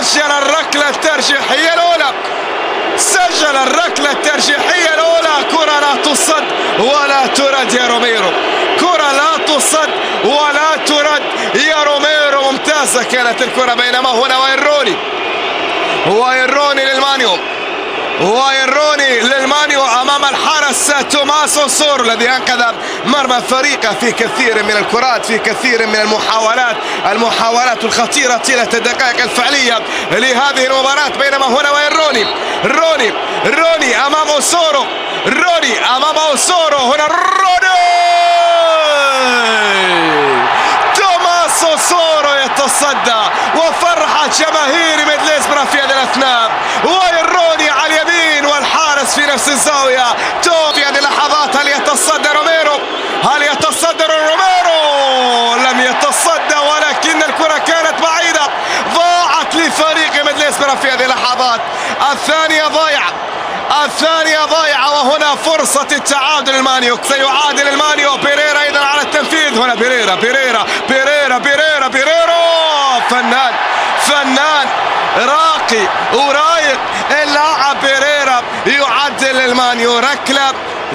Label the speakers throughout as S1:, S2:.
S1: سجل الركلة الترجيحية الأولى، سجل الركلة الترجيحية الأولى. كرة لا تصد ولا ترد يا روميرو، كرة لا تصد ولا ترد يا روميرو. ممتازة كانت الكرة، بينما هنا واين روني للمانيو، واين روني للمانيو أمام الحارس توماسو سور الذي أنقذ مرمى فريقه في كثير من الكرات، في كثير من المحاولات الخطيرة طيلة الدقائق الفعلية لهذه المباراة. بينما هنا واين روني أمام أوسورو، روني أمام أوسورو، هنا روني توماسو سورو يتصدى، وفرحة جماهير ميدلسبرا في هذه الأثناء. واين روني على اليمين والحارس في نفس الزاوية. في هذه اللحظات هل يتصدى روميرو؟ هل يتصدى روميرو؟ لم يتصدى، ولكن الكرة كانت بعيدة، ضاعت لفريق ميدلسبرا في هذه اللحظات. الثانية ضايعة، وهنا فرصة التعادل. المانيو سيعادل المانيو. بيريرا إذا على التنفيذ، هنا بيريرا فنان راقي ورايق اللاعب بيريرا، يعدل المانيو. ركلة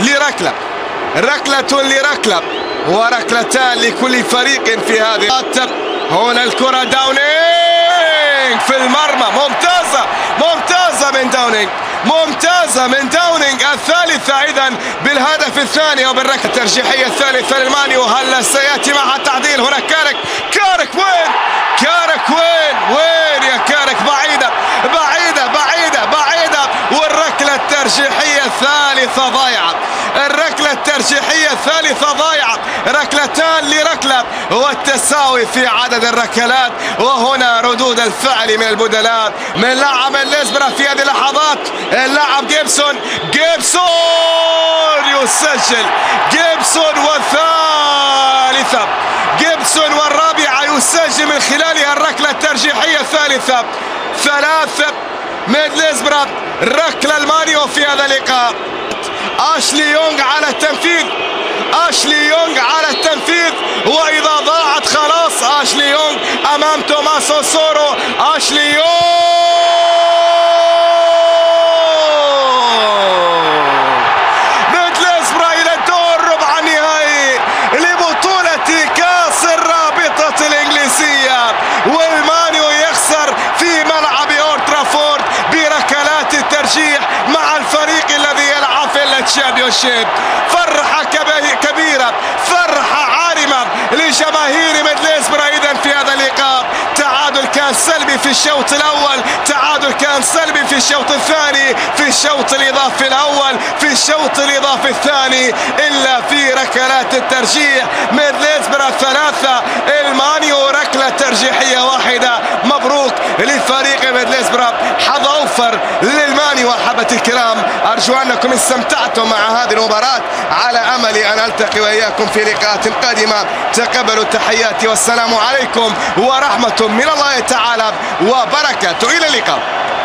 S1: لركلة وركلتان لكل فريق في هذه. هنا الكرة داونينج في المرمى، ممتازة من داونينج، الثالثة إذن بالهدف الثاني وبالركلة الترجيحية الثالثة للمانيو. هل سيأتي معها التعديل؟ هنا كارك وين يا كارك؟ بعيدة، والركلة الترجيحية الثالثة ضايعة. ركلتان لركلة والتساوي في عدد الركلات. وهنا ردود الفعل من البدلاء من لاعب ليسبرا في هذه اللحظات. اللاعب جيبسون يسجل، والثالثة، والرابعة يسجل من خلالها الركلة الترجيحية الثالثة. 3 ميدلسبرا، ركلة المانيو في هذا اللقاء. أشلي يونغ على التنفيذ، وإذا ضاعت خلاص أشلي يونغ أمام توماسو سورو. أشلي يونغ ميدلسبرا إلى الدور ربع النهائي لبطولة كأس الرابطة الإنجليزية، والمانيو يخسر في ملعب أولد ترافورد بركلات الترجيح مع الفريق الذي يلعب في التشامبيونشيب. فرحة كبيرة، فرحة عارمة لجماهير ميدلسبرا إذن في هذا اللقاء. تعادل كان سلبي في الشوط الأول، تعادل كان سلبي في الشوط الثاني، في الشوط الإضافي الأول، في الشوط الإضافي الثاني، إلا في ركلات الترجيح. ميدلسبرا 3، المانيو ركلة ترجيحية 1. مبروك لفريق ميدلسبرا، حظ أوفر للمانيو. أحبتي الكرام، أرجو أنكم استمتعتم مع هذه المباراة، على أمل أن ألتقي وإياكم في لقاءات قادمة. تقبلوا تحياتي، والسلام عليكم ورحمة من الله تعالى وبركاته. إلى اللقاء.